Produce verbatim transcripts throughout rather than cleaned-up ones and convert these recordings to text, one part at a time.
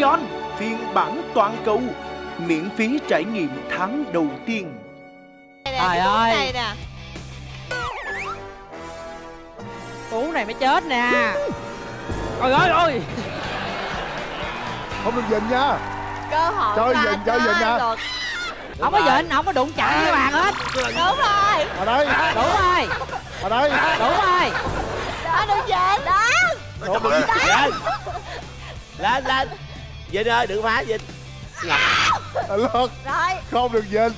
Neon phiên bản toàn cầu, miễn phí trải nghiệm tháng đầu tiên. Trời ơi, cú này mới chết nè. Ôi ơi ơi, không được dình nha. Cơ hội chơi dình, chơi dình nha. Không có dình, không có đụng chạm với bàn hết. Đúng rồi. Ở đây. Đúng rồi. Ở đây. Đúng rồi. Đó, đừng dình. Đó. Không được dình. Lên, lên. Vinh ơi, đừng phá Vinh. Lượt. Rồi. Không được dình.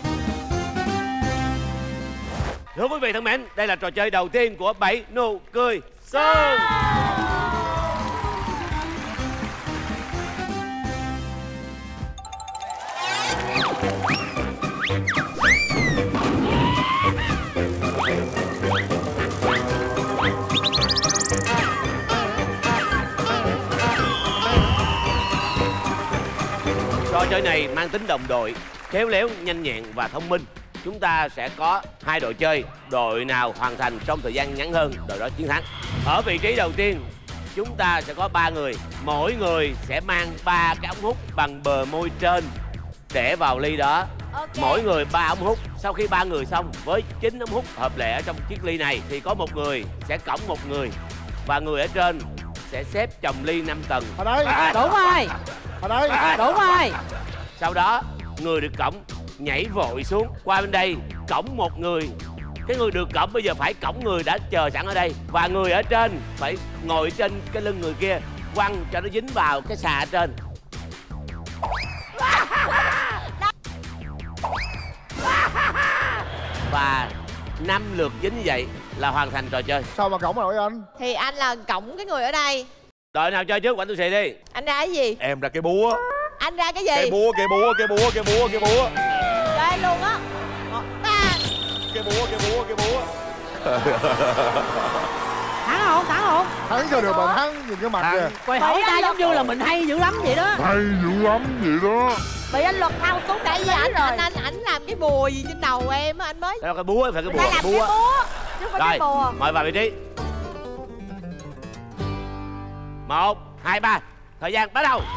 Thưa quý vị thân mến, đây là trò chơi đầu tiên của bảy nụ cười Sơn. Trò chơi này mang tính đồng đội, khéo léo, nhanh nhẹn và thông minh. Chúng ta sẽ có hai đội chơi, đội nào hoàn thành trong thời gian ngắn hơn, đội đó chiến thắng. Ở vị trí đầu tiên, chúng ta sẽ có ba người, mỗi người sẽ mang ba cái ống hút bằng bờ môi trên để vào ly đó. Okay. Mỗi người ba ống hút. Sau khi ba người xong với chín ống hút hợp lệ ở trong chiếc ly này thì có một người sẽ cõng một người và người ở trên sẽ xếp chồng ly năm tầng. Ở đây. À, đúng rồi. Ở đây. À, đúng rồi. Sau đó người được cõng nhảy vội xuống qua bên đây cõng một người. Cái người được cõng bây giờ phải cõng người đã chờ sẵn ở đây, và người ở trên phải ngồi trên cái lưng người kia, quăng cho nó dính vào cái xà ở trên. Và năm lượt dính như vậy là hoàn thành trò chơi. Sao mà cổng rồi anh? Thì anh là cõng cái người ở đây. Đội nào chơi trước? Quạnh tôi xì đi. Anh ra cái gì? Em ra cái búa. Anh ra cái gì? Cái búa, cái búa, cái búa, cái búa, cái búa. Cho anh luôn á. Một, ba. Cái búa, cái búa, cái búa. Thắng không? Thắng không? Thắng sao được mà thắng, nhìn cái mặt kìa. Quay hỏi ta giống như là mình hay dữ lắm vậy đó. Hay dữ lắm vậy đó. Bị anh luật thao túng tại vì anh anh anh ảnh làm cái bùa gì trên đầu em á, anh mới. Đây là cái búa, phải cái búa. Làm cái búa. Chứ không phải cái bùa. Mời vào vị trí. Một, hai, ba. Thời gian bắt đầu.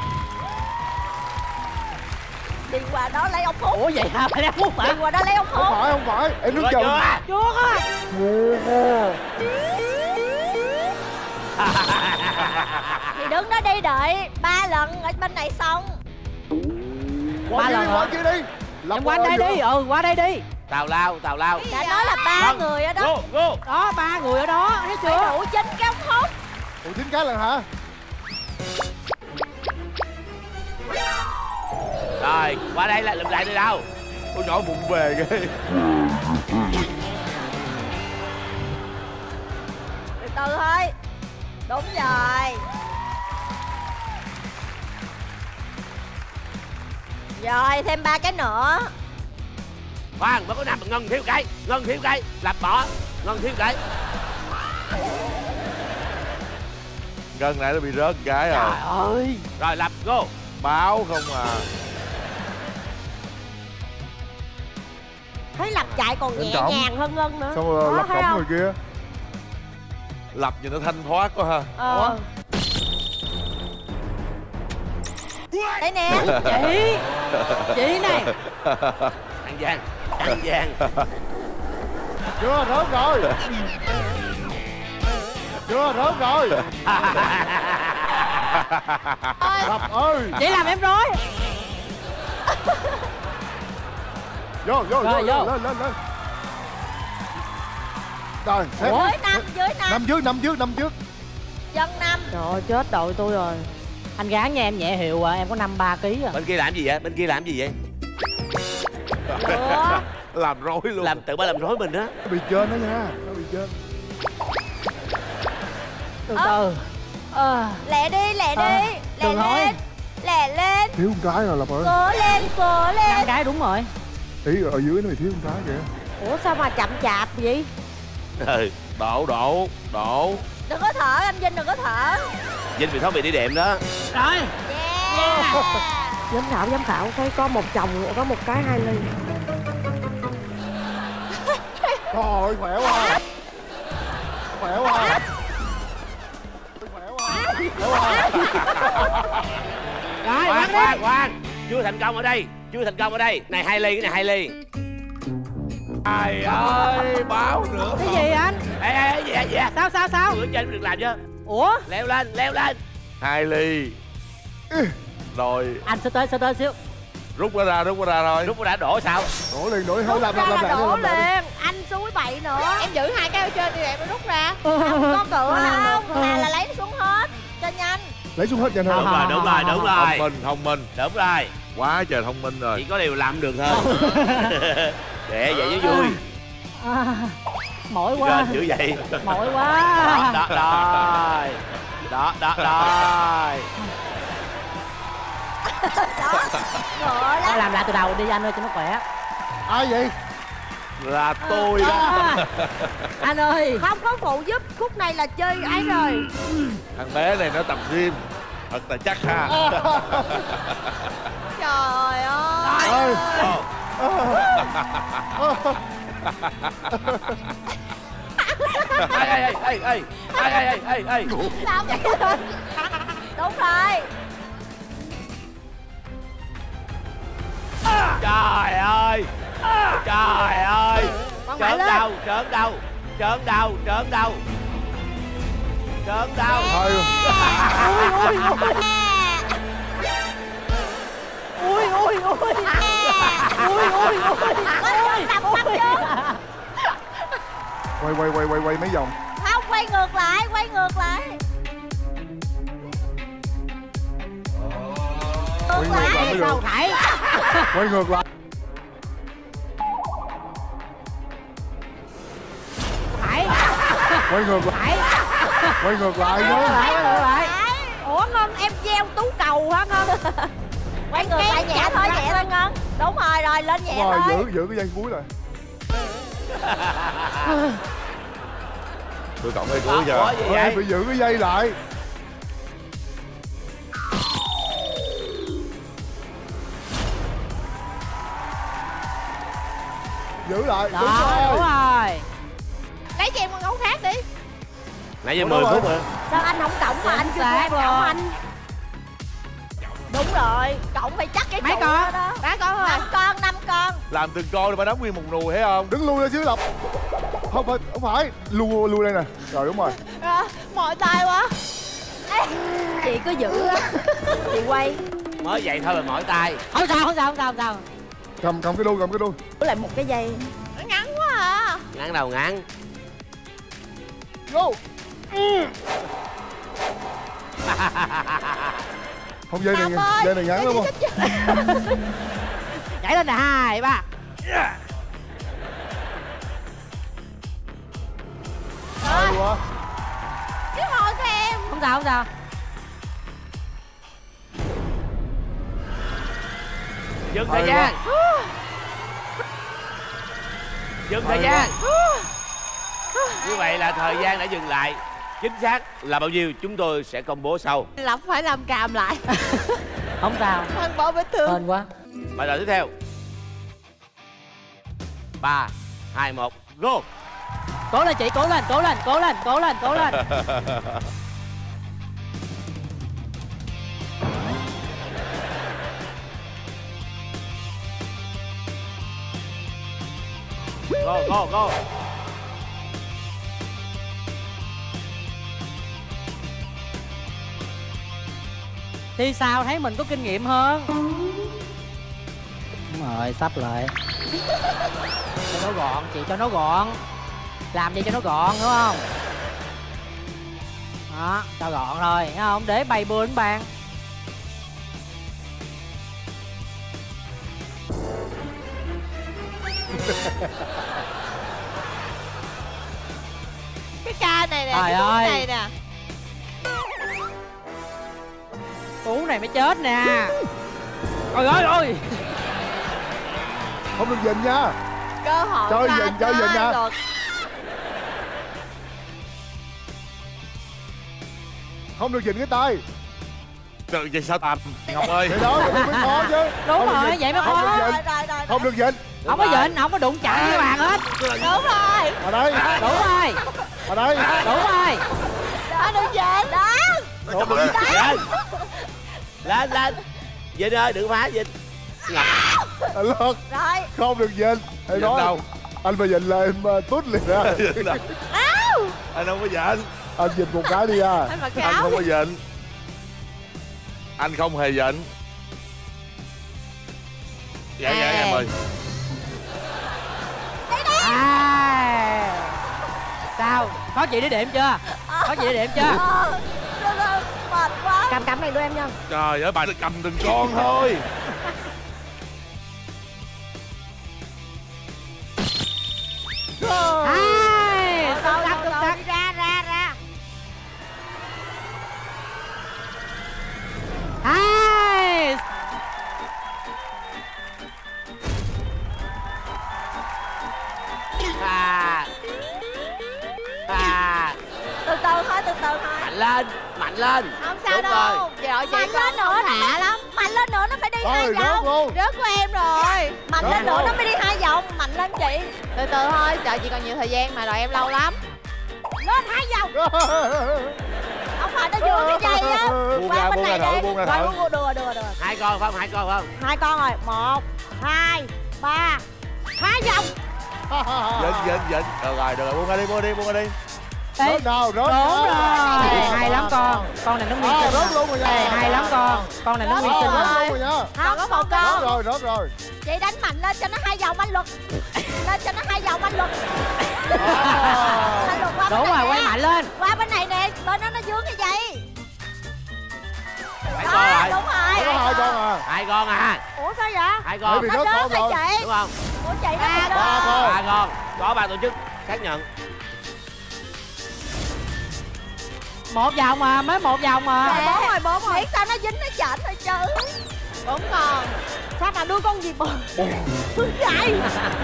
Đi qua đó lấy ống hút. Ủa vậy hả? Phải lấy ống hút hả? Đi qua đó lấy ống hút. Không phải, không phải. Em nước chừng. Chưa á. Thì đứng đó đi đợi ba lần ở bên này xong. Ba lần qua kia đi. Em qua đây đi, ừ qua đây đi. Tào lao, tào lao. Đã nói là ba Không. người ở đó. Go, go. Đó, ba người ở đó, thấy chưa? Phải đủ chín cái ống hút. Ủa chín cái lần hả? Rồi, qua đây là lụm lại đi đâu? Ôi nhỏ bụng về ghê. Từ từ thôi. Đúng rồi. Rồi, thêm ba cái nữa. Khoan, mới có năm, Ngân thiếu cái. Ngân thiếu cái, lặp bỏ. Ngân thiếu cái. Ngân nãy nó bị rớt cái rồi. Trời ơi. Rồi, lặp, go. Báo không à. Thấy lập chạy còn nhẹ Trọng. nhàng hơn Ngân nữa. Xong rồi Đó, lập thấy cổng không? người kia. Lập nhìn nó thanh thoát quá ha. Ờ. Đây nè. Chị. Chị này. Ăn gian, ăn gian. Chưa, rớt rồi. Chưa, rớt rồi. Lập ơi. Chị làm em rối. Vô, vô, Rồi, vô, vô. lên, lên, lên. Rồi, xếp. Dưới năm, dưới năm. Năm trước, năm trước, năm trước. Chân năm. Trời ơi, chết đội tôi rồi. Anh gán nha, em nhẹ hiệu à, em có năm ba ký à. Bên kia làm gì vậy? Bên kia làm gì vậy? Ủa? Làm rối luôn. Làm tự ba làm rối mình đó. Nó bị trên đó nha, nó bị trên. Từ Ờ. từ. Ờ. Lẹ đi, lẹ Ờ, đi. Lẹ đừng nói. lên. Lẹ lên. Thiếu một cái rồi Lập ơi. Cố lên, cố Năm lên. cái đúng rồi. Ý ở dưới nó bị thiếu một cái kìa. Ủa sao mà chậm chạp vậy? Ừ. Đổ, đổ, đổ. Đừng có thở, anh Vinh đừng có thở. Vinh bị thoát bị đi đệm đó. Rồi. Yeah. Giám khảo, giám khảo thấy có một chồng, có một cái hai ly. Trời khỏe quá. Khỏe quá. Khỏe quá. Khỏe quá. chưa thành công ở đây, chưa thành công ở đây. Này hai ly, cái này hai ly. Trời ơi, báo nữa. Cái gì anh? Ê ê ê, gì vậy? Sao sao sao? Bữa trên được làm chưa? Ủa? Leo lên, leo lên. Hai ly. Rồi Anh sẽ tới, sẽ tới xíu. rút nó ra, rút nó ra thôi. Lúc đã đổ sao? Đổ liền, đổ thôi, làm làm làm lại, đổ làm lại. liền. Anh suối bậy nữa. Em giữ hai cái ở trên đi em mới rút ra. Không có cửa không? Là là lấy nó xuống hết. Cho nhanh. Lấy xuống hết nhanh Đúng hơn. rồi, đúng rồi, đúng rồi. Thông minh, thông minh. Đúng rồi. Quá trời thông minh rồi. Chỉ có điều làm được thôi. Để vậy chứ vui. À, mỏi quá. Trên dữ vậy. Mỏi quá. Đó, đó, đó. Đó, đó, đó. Ngựa Thôi lắm. làm lại từ đầu đi anh ơi cho nó khỏe. Ai vậy? Là tôi đó. À, anh ơi. Không có phụ giúp. Khúc này là chơi ấy rồi. Thằng bé này nó tập gym thật là chắc ha. Trời ơi. Ơi. Ê, ê, ê, ê, ê, ê, ê, ê, ê. Sao vậy? Đúng rồi. Trời ơi. Trời ơi. Con mạnh Trớn lên. đâu, trớn đâu. Trớn đâu, trớn đâu. Trớn đâu. Thôi. Ui ui ui. Ui ui ui. Đập mắt chứ. Quay quay quay quay quay mấy vòng. Không, quay ngược lại, quay ngược lại. Quay ngược lại mới được. Sao thải? Quay ngược lại. Thải. Quay ngược lại. Thải. Quay ngược lại Quay nữa. lại, quay lại. Ủa Ngân, em gieo tú cầu hả Ngân? Quay ngược lại nhẹ thôi, nhẹ thôi Ngân. Đúng rồi, rồi lên nhẹ Rồi thôi. giữ giữ cái dây cuối rồi. Tôi cộng dây cuối Ủa giờ. gì Thôi, em vậy? phải giữ cái dây lại. Giữ lại. Đúng Đó, đúng rồi. rồi. Lấy cho em con gấu khác đi. Nãy giờ Ủa, mười đâu phút rồi? rồi. Sao anh không cộng mà anh chưa Xác quen luôn. cộng anh? Đúng rồi, cộng phải chắc cái Mấy trụ con? đó đó. Ba con rồi. Năm con, năm con. Làm từng con rồi mà đóng nguyên một nùi thấy không? Đứng lui ra xíu Lộc. Không phải, không phải. Lui lui đây nè. Rồi đúng rồi. À, mỏi tay quá. Ê, chị cứ giữ á. Chị quay. Mới vậy thôi mà mỏi tay. Không sao, không sao, không sao, không sao. Cầm cầm cái đuôi, cầm cái đuôi. Giữ lại một cái dây. Nó ngắn quá à. Ngắn đầu ngắn. Go. Không dây này, Nam ơi, dây này ngắn đúng không? Nhảy lên nè, hai, ba. Hay quá. Cái hồi của em. Không sao, không sao. Dừng Hay thời gian. Dừng thời Hay gian. Như vậy là thời gian đã dừng lại. Chính xác là bao nhiêu chúng tôi sẽ công bố sau. Lộc phải làm càm lại. Không sao. Phân bổ vết thương. Hên quá. Bài tập tiếp theo. Ba, hai, một, go. Cố lên chị, cố lên, cố lên, cố lên, cố lên, cố lên. Go, go, go. Thì sao thấy mình có kinh nghiệm hơn. Đúng rồi, sắp lại. Cho nó gọn, chị cho nó gọn. Làm gì cho nó gọn, đúng không? Đó, cho gọn thôi, thấy không? Để bày bừa lên bàn. Cái ca này nè, Trời cái ơi. này nè. Cú này mới chết nè. Ôi ơi ôi. Không được dình nha. Cơ hội Chơi cho dần, anh chơi dần đó, nha. anh Luật. Không được dình cái tay. Trời vậy sao tạm Ngọc ơi. Vậy đó vậy mới khó chứ. Đúng Không được rồi, dình. vậy mới Không khó. được Rồi, dình. rồi, rồi, Không được dình. Không có dịnh, không có đụng chạm với bàn hết. Đúng rồi. Ở đây. Đúng rồi, Ở đây. đúng rồi. Đó, đừng dậy. Đó. Nó chụp lên. Lên. Lên, lên. Vinh ơi đừng phá Vinh. Ngọc. Anh Lộc. Rồi. Không được Vinh. Em nói đâu? Anh mà Vinh là em uh, tút liền ra. Anh không có giận. Anh Vinh một cái đi à. Anh mặc cái Anh áo không đi. có giận. Anh không hề giận. Dạ dạ em ơi. À. Sao? Khó chịu để điểm chưa? Khó chịu để điểm chưa? Ờ, trời ơi, mệt quá. Cầm cầm này đưa em nha. Trời ơi bà cầm từng con thôi. Hai. Rồi, Tắt rồi, tắt rồi, tắt. đi ra, ra, ra. Hai. À. À. Từ từ thôi, từ từ thôi. Mạnh lên, mạnh lên. Không sao Đúng đâu. rồi. Rồi, mạnh lên nữa đã lắm. Mạnh lên nữa nó phải đi Rồi, hai rớt vòng. luôn. Rớt của em rồi. Mạnh Rớt lên nữa luôn. nó mới đi hai vòng. Mạnh lên chị. Từ từ thôi, trời chị còn nhiều thời gian mà, đợi em lâu lắm. Lên hai vòng. Không phải nó vừa cái dây á. Buông ra, Qua bên buông ra này thử, đi. buông ra Rồi, thử. buông, đưa, đưa, đưa. Hai con phải không? Hai con phải không? Hai con rồi. Một, hai, ba. Hai vòng. Vinh Vinh Vinh. Được rồi được rồi buông ra đi buông ra đi buông ra đi. Ê, Rớt nào, rớt đúng nào. rồi. Ê, hay lắm con. Con này nó nguyên À, sinh. rớt luôn rồi nha. Ê, hay lắm con. Con này nó nguyên À, sinh. rớt lắm. luôn rồi nha. Còn có một Rớt con. rồi, rớt rồi. Chị đánh mạnh lên cho nó hai vòng anh Luật. Lên cho nó hai vòng anh Luật. À. Anh Luật qua bên Đúng này rồi, quay nè. mạnh lên. Qua bên này nè, bên đó nó vướng cái dây. Hai Đó, con rồi. đúng rồi. Có hai con à. Hai con à. Ủa sao vậy? Hai Bởi con. vì Nó rớt con rớt rồi. hả chị? Đúng không? Ủa chị nó Ba bị con. rớt. Ba con. Có ban tổ chức xác nhận. Một vòng mà, mới một vòng mà. Rồi bốn rồi, bốn rồi. Miễn sao nó dính nó chệch thôi chứ. Bốn con. Sao mà đưa con gì bờ? Vậy.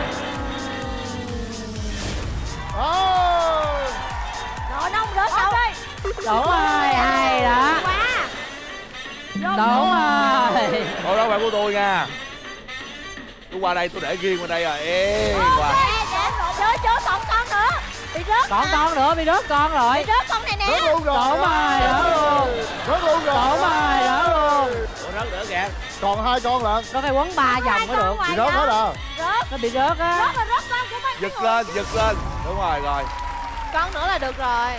À. Rồi nó không rớt đâu. Đúng rồi, hay đó. Quá. Đúng rồi. Thôi đó bạn của tôi nha. Tôi qua đây tôi để riêng qua đây rồi. Ê Ok, qua. để rồi rớt chứ còn con nữa. Bị rớt. Còn con nữa, bị rớt con rồi. Bị rớt con này nè. Rớt luôn rồi. Đúng rồi, rớt luôn. Rớt luôn rồi. Đúng rồi, rớt luôn. Ủa rớt nữa kìa. Còn hai con lận. Nó phải quấn ba vòng mới được. Thì rớt hết à. Rớt. Nó bị rớt á. Rớt rồi, rớt con của mấy Giật lên giật lên. Đúng rồi rồi. con nữa là được rồi.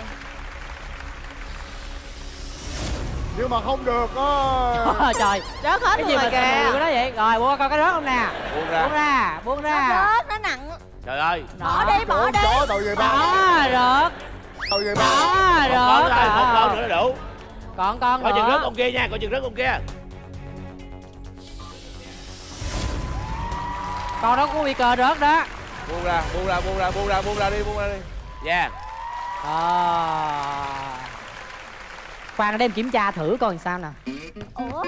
Nhưng mà không được á. Trời, Rớt hết cái luôn gì rồi mà kìa. cái đó vậy? Rồi, buông coi cái rớt không nè. Buông ra. Buông ra, buông Nó ra. rớt, nó nặng. Trời ơi. Bỏ đi, bỏ đi. Chó tội về ba. Đó, rớt. Tội về ba. Đó, Một con rớt. nữa thôi, một con à. nữa là đủ. Còn con Coi chừng rớt nữa. con kia nha, coi chừng rớt con kia. Con đó có nguy cơ rớt đó. Buông ra buông ra buông ra buông ra buông ra đi buông ra đi. Yeah. Ờ. Khoan để em kiểm tra thử coi làm sao nè. Ủa?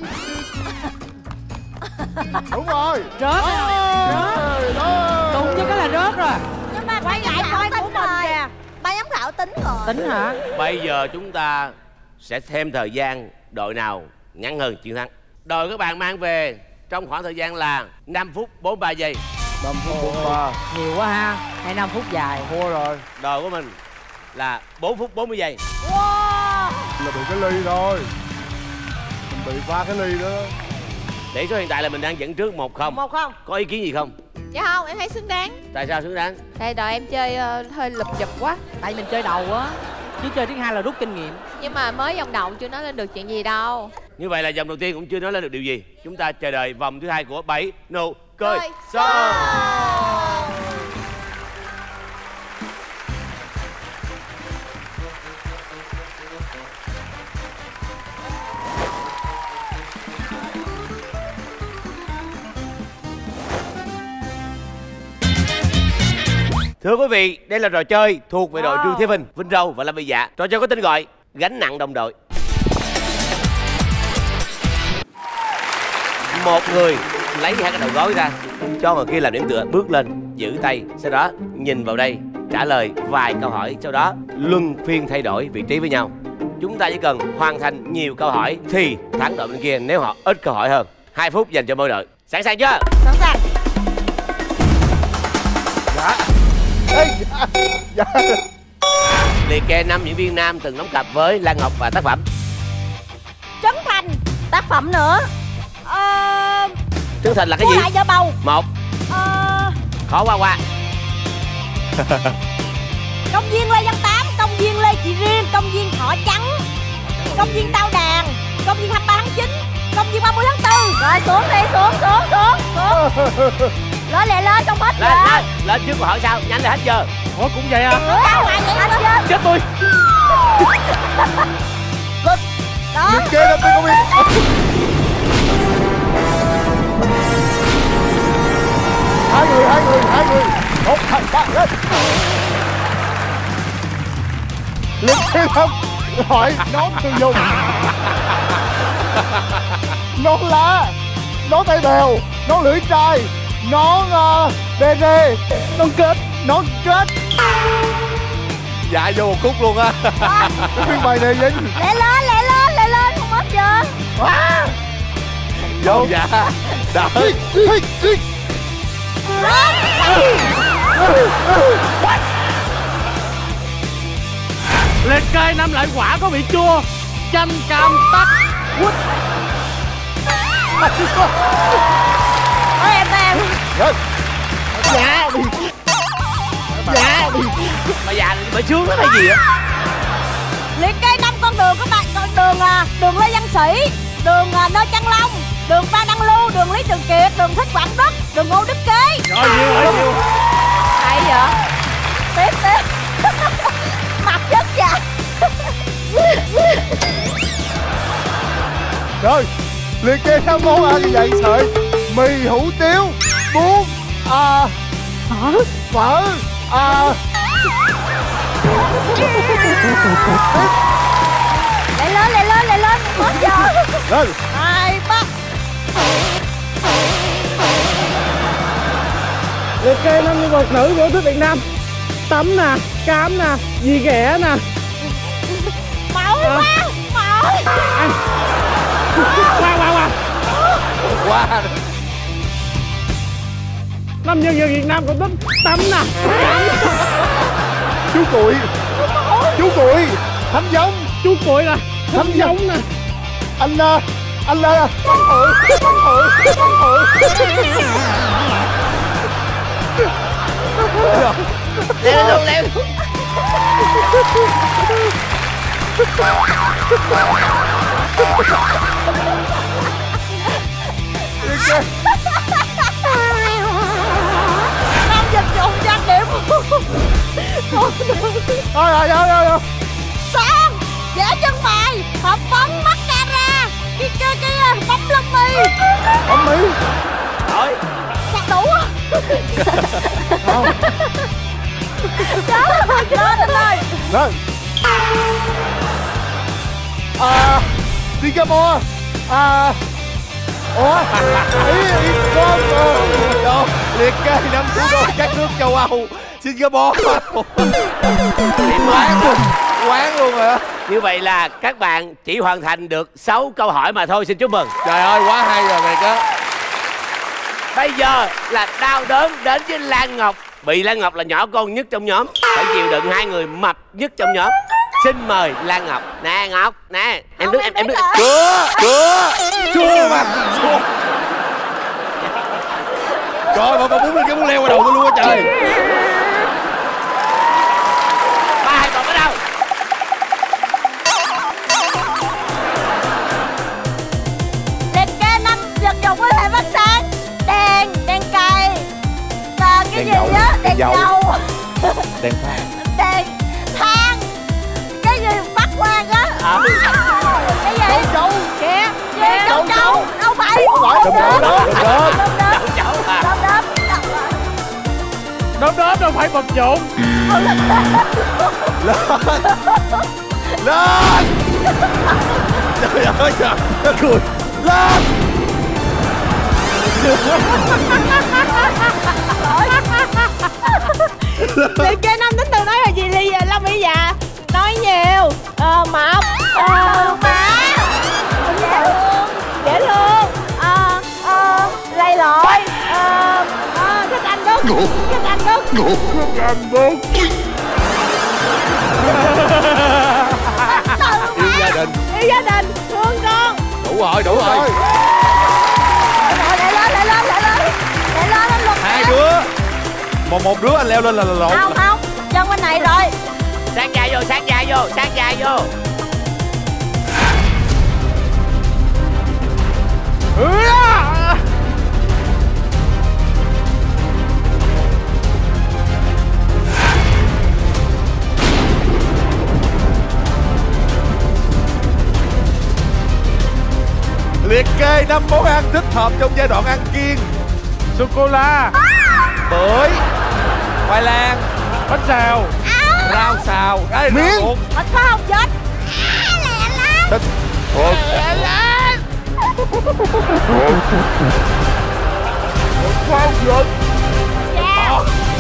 Đúng rồi. Rớt rồi. Rớt. Đúng chứ cái là rớt rồi. Nhưng mà quay lại coi của mình kìa. Ban giám khảo tính rồi. Tính hả? Bây giờ chúng ta sẽ thêm thời gian đội nào ngắn hơn chiến thắng. Đội các bạn mang về trong khoảng thời gian là năm phút bốn mươi ba giây. năm phút bốn ba. Nhiều quá ha. Hay năm phút dài. Thua rồi. Đội của mình là bốn phút bốn mươi giây. Wow. Là bị cái ly thôi. Mình bị pha cái ly đó. Tỷ số hiện tại là mình đang dẫn trước một không. Một không? Có ý kiến gì không? Dạ không, em thấy xứng đáng. Tại sao xứng đáng? Tại đội em chơi uh, hơi lụp chụp quá. Tại mình chơi đầu á. Chứ chơi thứ hai là rút kinh nghiệm. Nhưng mà mới vòng đầu chưa nói lên được chuyện gì đâu. Như vậy là vòng đầu tiên cũng chưa nói lên được điều gì. Chúng ta chờ đợi vòng thứ hai của bảy nụ cười Cười show. show. Thưa quý vị, đây là trò chơi thuộc về đội Wow. Trương Thế Vinh, Vinh Râu và Lâm Vy Dạ. Trò chơi có tên gọi gánh nặng đồng đội. Một người lấy hai cái đầu gối ra, cho người kia làm điểm tựa, bước lên, giữ tay, sau đó nhìn vào đây, trả lời vài câu hỏi, sau đó luân phiên thay đổi vị trí với nhau. Chúng ta chỉ cần hoàn thành nhiều câu hỏi thì thắng đội bên kia nếu họ ít câu hỏi hơn. Hai phút dành cho mỗi đội. Sẵn sàng chưa? Sẵn sàng. Dạ. Ê, dạ. Dạ. Liệt kê năm diễn viên nam từng đóng cặp với Lan Ngọc và tác phẩm. Trấn Thành. Tác phẩm nữa. Ờ... Trấn Thành là cái Mua gì? lại vợ bầu. Một. Ờ... Khó qua qua. Công viên Lê Văn Tám, công viên Lê Thị Riêng, công viên Thọ Trắng, công viên Tao Đàn, công viên hai mươi ba tháng chín, công viên ba mươi tháng tư. Rồi xuống đi, xuống, xuống, xuống, xuống. Lên lẹ lên, không hết Lên, giờ. lên, lên trước câu hỏi sao? Nhanh lên hết giờ. Ủa cũng vậy à? Ra ngoài vậy hết giờ. Chết tôi. Đó. Liệt kê năm tên công viên. Hai người, hai người, hai người. Một, hai, ba, lên. Liệt kê năm hỏi nón từ dùng. Nón lá, nón tay bèo, nón lưỡi trai, nón uh, bê rê, nón kết, nón kết. Dạ vô một khúc luôn á. Phiên bài này vậy. Lẹ lên, lẹ lên, lẹ lên, không hết giờ. À. Vô dạ. Đợi. Liệt kê năm loại quả có vị chua: chanh, cam, tắc, quýt. Ôi em em. Dạ đi. Dạ đi. Mà già bà sướng lắm hay gì á? Liệt kê năm con đường các bạn, con đường à, đường Lê Văn Sĩ, đường à, Nơi Trăng Long, đường Phan Đăng Lưu, đường Lý Trường Kiệt, đường Thích Quảng Đức, đường Ngô Đức Kế. Rồi nhiều rồi nhiều. Hay vậy? Tiếp tiếp. Mặt chất dạ. Rồi, liệt kê năm món ăn như vậy sợi: mì hủ tiếu, bún, à, phở, phở, à. Lại lên, lại lên, lại lên, hết giờ. Lên. Hai, ba. Liệt kê năm nhân vật nữ của thích Việt Nam: Tấm nè, Cám nè, Dì Ghẻ nè. Mẫu À. quá, mẫu. À. Qua qua qua. Qua. Năm nhân vật Việt Nam của thích Tấm nè, Cám nè. Chú Cuội, chú Cuội, Thánh Giống, Chú Cuội nè, Thánh Giống nè. anh uh, anh là Văn Thượng, Văn Thượng, Văn Thượng. Leo luôn, leo. Năm dịch dụng trang điểm. Rồi rồi rồi rồi rồi. Son, vẽ chân mày, hộp phấn, mascara, cái cái cái bấm lông mi. Bấm Mỹ. Rồi. Chắc đủ á. Không. Chết rồi, lên lên. Lên. À, Singapore. À, ủa, ý ý con Đâu, liệt kê năm thủ đô các nước châu Âu. Singapore. Điểm Quán luôn. Quán luôn rồi á. Như vậy là các bạn chỉ hoàn thành được sáu câu hỏi mà thôi. Xin chúc mừng. Trời ơi quá hay rồi mày á. Bây giờ là đau đớn đến với Lan Ngọc. Bị Lan Ngọc là nhỏ con nhất trong nhóm, phải chịu đựng hai người mập nhất trong nhóm. Xin mời Lan Ngọc. Nè Ngọc, nè em đứng em em đứng. Cưa, cưa, cưa mà. Trời ơi, bà muốn lên cái muốn leo qua đầu tôi luôn á trời. Ba hai một ở đâu? Liệt kê năm vật dụng có thể phát sáng: đèn, đèn cày, và cái Đèn gì dầu, á, đèn đèn dầu. dầu, Đèn pha. đèn than, cái gì bắt quang á. À. Cái gì? Châu. Kìa, gì châu châu, đâu phải. Đom đóm, đom đóm. Đom đóm, Cháu à. đom đóm. Đốm đốm đâu phải vật dụng. Lên. Trời ơi trời, nó cười. Lên. Liệt kê năm tính từ nói là gì Ly Lâm Mỹ Dạ? Nói nhiều, ờ, mập, ờ, má, dễ thương, dễ thương, ờ, ờ, lầy lội, ờ, ờ, thích anh Đức, thích anh Đức, thích anh Đức. Yêu gia đình. Yêu gia đình, thương con. Đủ rồi, đủ rồi. một một đứa anh leo lên là lộn. Không không, chân bên này rồi. Sát dài vô, sát dài vô, sát dài vô. Liệt kê năm món ăn thích hợp trong giai đoạn ăn kiêng: sô cô la, bưởi, khoai lang, bánh xào, rau xào, cái miếng Mình có không chết. Thích. Ủa? Không được. Yeah.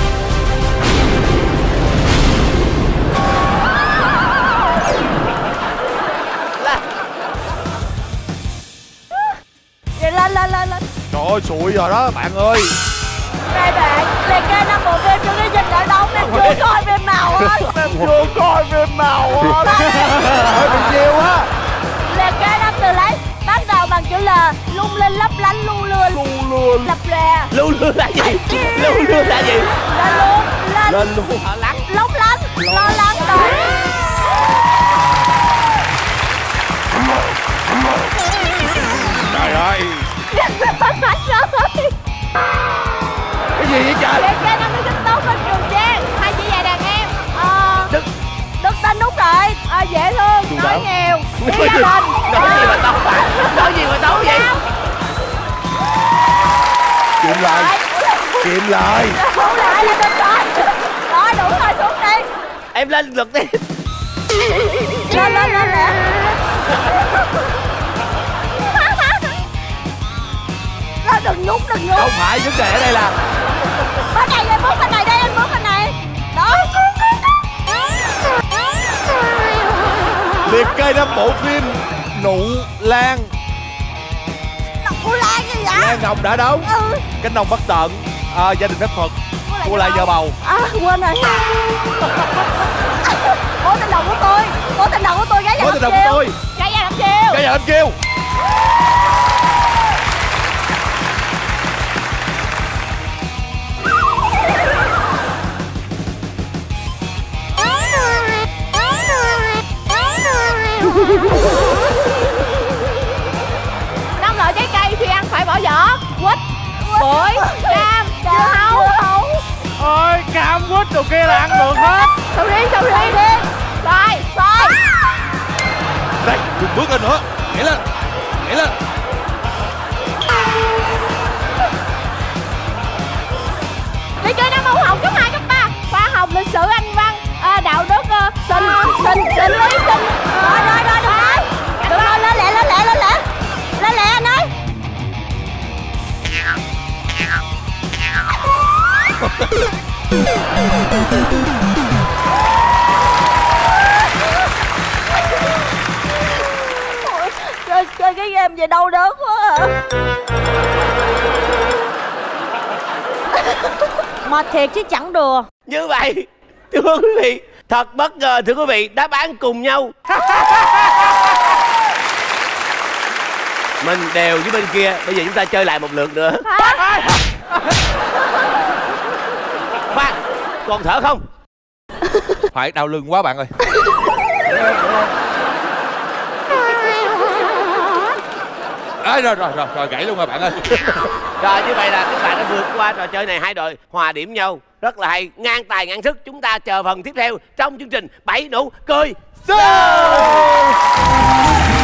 Vậy lên lên lên lên. Trời ơi, sụi rồi đó bạn ơi. Đây bạn, liệt kê năm bộ phim chưa cái dịch ở đâu, em chưa coi phim nào hết. Em chưa coi phim nào hết. Hơi bị nhiều á. Liệt kê năm từ lấy bắt đầu bằng chữ L, lung linh lấp lánh lu lưa Lu lưa. lập lè. Lu lưa là gì? Lu lưa là gì? Lên luôn, lên Lên luôn. Ở lắng. lóng lánh, lo lắng rồi. Trời ơi, Hết rồi. cái gì vậy trời? Liệt kê năm thứ sinh tố bên Trường Giang, hai chị già đàn em. Ờ, Đức. Đức Tin đúng rồi. Ờ, dễ thương, Chủ nói đạo. nhiều, Nói đi gia gì, đình. nói gì mà tấu bạn? Nói gì mà tấu vậy? Kiểm lại. Kiểm lại. Đủ lại là được rồi. Rồi đủ rồi, xuống đi. Em lên lượt đi. Lên lên lên lẹ. Nó đừng nhúc đừng nhúc. Không phải, vấn đề ở đây là Bên này em bước bên này đây, em bước bên này. Đó. liệt kê năm bộ phim Nụ Lan. Cô Lan gì vậy? Lan Ngọc đã đóng Ừ. Cánh đồng bất tận, à, Gia đình phép thuật, Cô lại vợ bầu. À quên rồi. Cố tình đồng của tôi. Cố tình đồng của tôi gái già Cố tình đồng của tôi. Gái già làm chiêu. Cái giờ anh kêu. Năm loại trái cây khi ăn phải bỏ vỏ: quýt, bưởi, cam, dưa hấu. Ôi cam quýt đồ kia là ăn được hết. Sầu riêng, sầu riêng đi. Rồi, rồi. Đây, đừng bước lên nữa. Nhảy lên. Nhảy lên. Đi chơi năm màu hồng cấp hai, cấp ba. Khoa học, lịch sử, anh văn, à, đạo đức, à, sinh, sinh, sinh lý, sinh. Rồi, rồi, rồi, được rồi. Được rồi, lên lẹ, lên lẹ, lên lẹ. Lên lẹ anh ơi. Ôi, chơi, chơi cái game gì đau đớn quá à. Mà thiệt chứ chẳng đùa. Như vậy, thưa quý vị, thật bất ngờ thưa quý vị, đáp án cùng nhau. Mình đều với bên kia, bây giờ chúng ta chơi lại một lượt nữa. Khoan, còn thở không? Phải đau lưng quá bạn ơi. À, rồi rồi rồi rồi gãy luôn rồi bạn ơi. Rồi như vậy là các bạn đã vượt qua trò chơi này, hai đội hòa điểm nhau rất là hay, ngang tài ngang sức. Chúng ta chờ phần tiếp theo trong chương trình Bảy Nụ Cười Show.